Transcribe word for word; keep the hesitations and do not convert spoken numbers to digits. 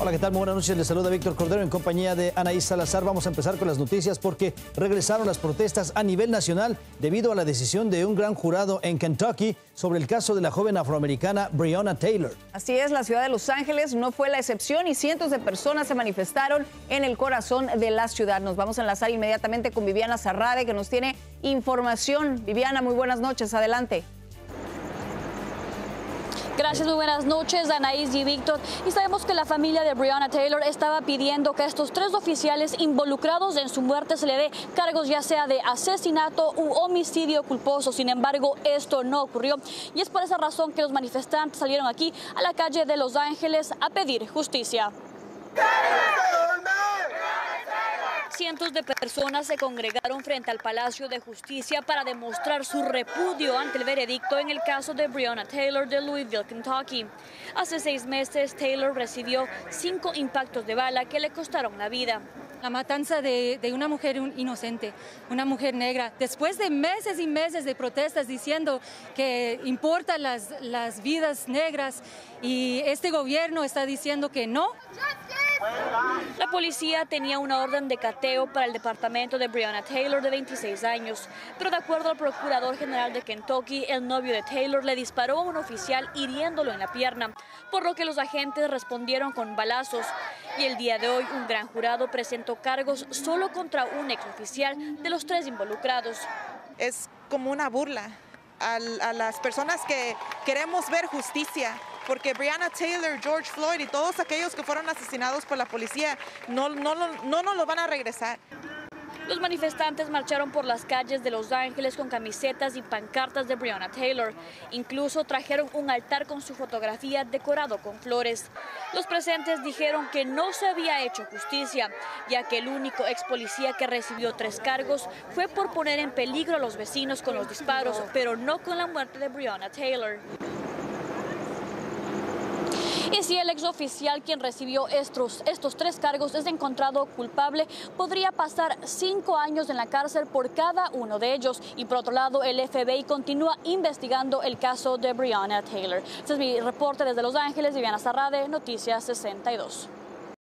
Hola, ¿qué tal? Muy buenas noches. Les saluda Víctor Cordero en compañía de Anaís Salazar. Vamos a empezar con las noticias porque regresaron las protestas a nivel nacional debido a la decisión de un gran jurado en Kentucky sobre el caso de la joven afroamericana Breonna Taylor. Así es, la ciudad de Los Ángeles no fue la excepción y cientos de personas se manifestaron en el corazón de la ciudad. Nos vamos a enlazar inmediatamente con Viviana Zarrade, que nos tiene información. Viviana, muy buenas noches. Adelante. Gracias, muy buenas noches, Anaís y Víctor. Y sabemos que la familia de Breonna Taylor estaba pidiendo que a estos tres oficiales involucrados en su muerte se le dé cargos ya sea de asesinato u homicidio culposo. Sin embargo, esto no ocurrió. Y es por esa razón que los manifestantes salieron aquí a la calle de Los Ángeles a pedir justicia. Cientos de personas se congregaron frente al Palacio de Justicia para demostrar su repudio ante el veredicto en el caso de Breonna Taylor de Louisville, Kentucky. Hace seis meses, Taylor recibió cinco impactos de bala que le costaron la vida. La matanza de, de una mujer inocente, una mujer negra, después de meses y meses de protestas diciendo que importan las, las vidas negras, y este gobierno está diciendo que no. La policía tenía una orden de cateo para el departamento de Breonna Taylor de veintiséis años, pero de acuerdo al procurador general de Kentucky, el novio de Taylor le disparó a un oficial hiriéndolo en la pierna, por lo que los agentes respondieron con balazos. Y el día de hoy un gran jurado presentó cargos solo contra un exoficial de los tres involucrados. Es como una burla a, a las personas que queremos ver justicia, porque Breonna Taylor, George Floyd y todos aquellos que fueron asesinados por la policía no, no, no, no nos lo van a regresar. Los manifestantes marcharon por las calles de Los Ángeles con camisetas y pancartas de Breonna Taylor. Incluso trajeron un altar con su fotografía decorado con flores. Los presentes dijeron que no se había hecho justicia, ya que el único ex policía que recibió tres cargos fue por poner en peligro a los vecinos con los disparos, pero no con la muerte de Breonna Taylor. Y si el exoficial quien recibió estos, estos tres cargos es encontrado culpable, podría pasar cinco años en la cárcel por cada uno de ellos. Y por otro lado, el F B I continúa investigando el caso de Breonna Taylor. Este es mi reporte desde Los Ángeles. Viviana Zarrade, Noticias sesenta y dos.